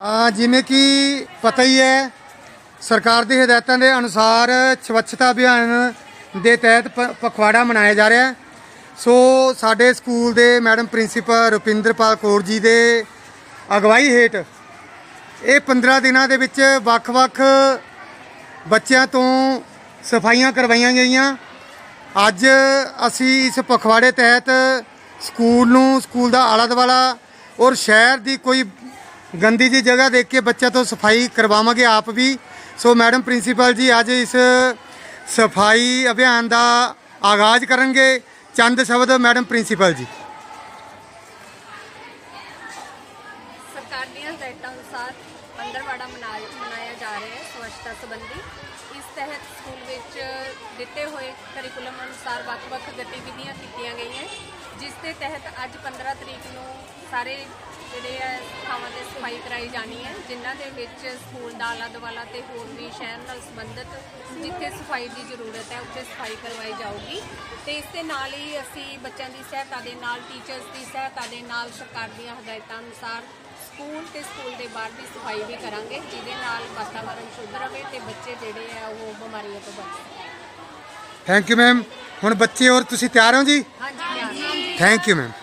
जिमें कि पता ही है सरकार की हिदायतों के अनुसार स्वच्छता अभियान के तहत पखवाड़ा मनाया जा रहा है। सो साडे स्कूल के मैडम प्रिंसीपल रुपिंदरपाल कौर जी के अगवाई हेठ ये 15 दिनों के विच वख-वख बच्चों तो सफाइयां करवाइयां गईयां। अज असी इस पखवाड़े तहत स्कूल का आला दुआला और शहर की कोई गंदी जी जगह देख के बच्चों तो सफाई करवावांगे आप भी। सो मैडम प्रिंसीपल जी अज इस सफाई अभियान का आगाज़ करेंगे। चंद शब्द मैडम प्रिंसीपल जी। सरकार दी हिदायतों अनुसार पंद्रहवाड़ा मनाया जा रहा है स्वच्छता संबंधी। इस तहत स्कूल विच दिते हुए करिकुलम अनुसार वख-वख गतिविधियां कीतियां गई हैं, जिस के तहत अज 15 तरीक नूं सारे ਜਿਹੜੇ ਥਾਵਾਂ 'ਤੇ सफाई कराई जानी है, जिन्हां दे विच स्कूल दा आला दुआला ते होर भी शहर नाल संबंधित जिथे सफाई की जरूरत है उत्थे सफाई करवाई जाऊगी। तो इस दे नाल ही असी बच्चों की सहायता दे नाल टीचर्स की सहायता दे नाल सरकार दी हिदायतां अनुसार स्कूल ते स्कूल के बाहर की सफाई भी करांगे, जिहदे नाल वातावरण शुद्ध रहे ते बच्चे जिहड़े है वो बीमारियों तो बच सकें। Thank you ma'am. हुण बच्चे और तुसीं तैयार हो जी? हाँ जी, थैंक यू मैम।